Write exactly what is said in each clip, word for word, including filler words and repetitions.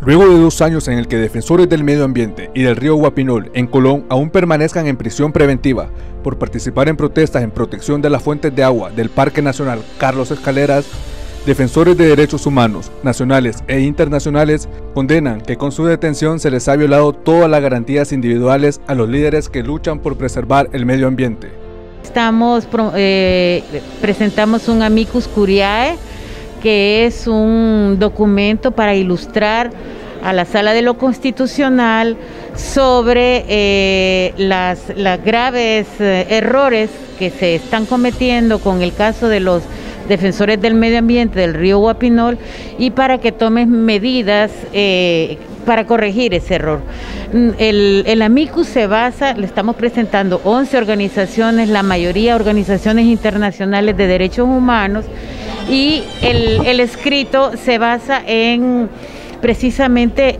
Luego de dos años en el que defensores del medio ambiente y del río Guapinol en Colón aún permanezcan en prisión preventiva por participar en protestas en protección de las fuentes de agua del Parque Nacional Carlos Escaleras, defensores de derechos humanos nacionales e internacionales condenan que con su detención se les ha violado todas las garantías individuales a los líderes que luchan por preservar el medio ambiente. Estamos, eh, presentamos un amicus curiae, que es un documento para ilustrar a la Sala de lo Constitucional sobre eh, las, las graves eh, errores que se están cometiendo con el caso de los defensores del medio ambiente del río Guapinol y para que tomen medidas eh, para corregir ese error. El, el amicus se basa, le estamos presentando once organizaciones, la mayoría organizaciones internacionales de derechos humanos, y el, el escrito se basa en precisamente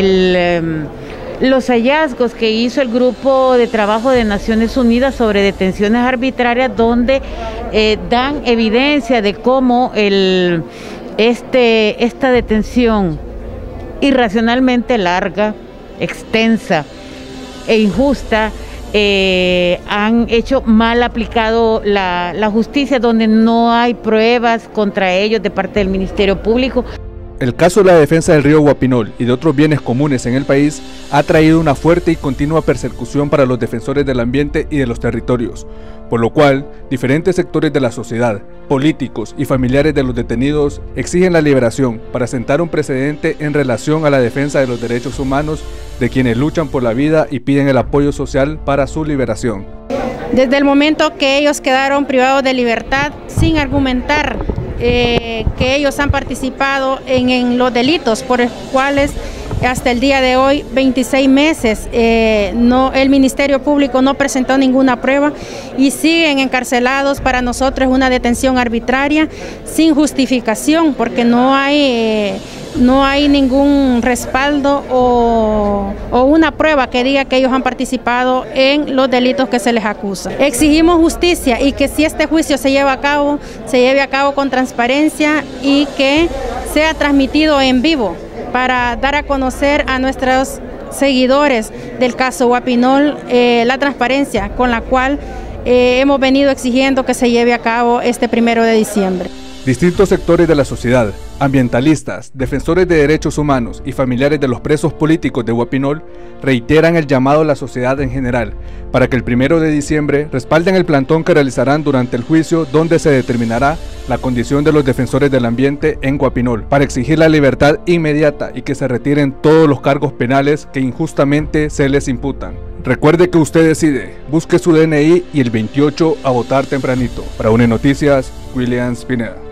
el, los hallazgos que hizo el Grupo de Trabajo de Naciones Unidas sobre detenciones arbitrarias, donde eh, dan evidencia de cómo el, este, esta detención irracionalmente larga, extensa e injusta, Eh, han hecho mal aplicado la, la justicia, donde no hay pruebas contra ellos de parte del Ministerio Público. El caso de la defensa del río Guapinol y de otros bienes comunes en el país ha traído una fuerte y continua persecución para los defensores del ambiente y de los territorios, por lo cual diferentes sectores de la sociedad, políticos y familiares de los detenidos exigen la liberación para sentar un precedente en relación a la defensa de los derechos humanos de quienes luchan por la vida y piden el apoyo social para su liberación. Desde el momento que ellos quedaron privados de libertad sin argumentar eh, que ellos han participado en, en los delitos por los cuales hasta el día de hoy, veintiséis meses, eh, no, el Ministerio Público no presentó ninguna prueba y siguen encarcelados. Para nosotros es una detención arbitraria sin justificación, porque no hay, eh, no hay ningún respaldo o, o una prueba que diga que ellos han participado en los delitos que se les acusa. Exigimos justicia y que si este juicio se lleva a cabo, se lleve a cabo con transparencia y que sea transmitido en vivo, para dar a conocer a nuestros seguidores del caso Guapinol eh, la transparencia con la cual eh, hemos venido exigiendo que se lleve a cabo este primero de diciembre. Distintos sectores de la sociedad, ambientalistas, defensores de derechos humanos y familiares de los presos políticos de Guapinol reiteran el llamado a la sociedad en general para que el primero de diciembre respalden el plantón que realizarán durante el juicio, donde se determinará la condición de los defensores del ambiente en Guapinol, para exigir la libertad inmediata y que se retiren todos los cargos penales que injustamente se les imputan. Recuerde que usted decide, busque su D N I y el veintiocho a votar tempranito. Para UNE Noticias, William Spinella.